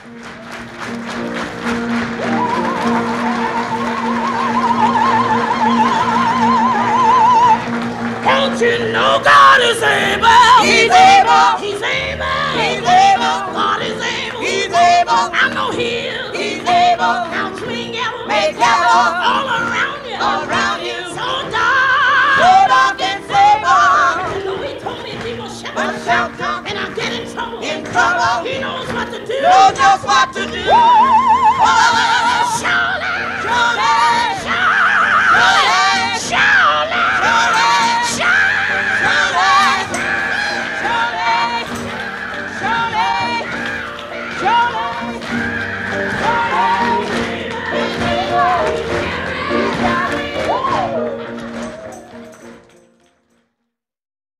Don't you know God is able? He's able. He's able. He's able. God is able. He's able. I know He'll. He's able. Now swing ever. Make havoc all around you. Around you. So dark. So dark and sable. You know He told me He will But shelter. and I get in trouble. In trouble. He knows what to do. Knows just what to do. Surely. Surely.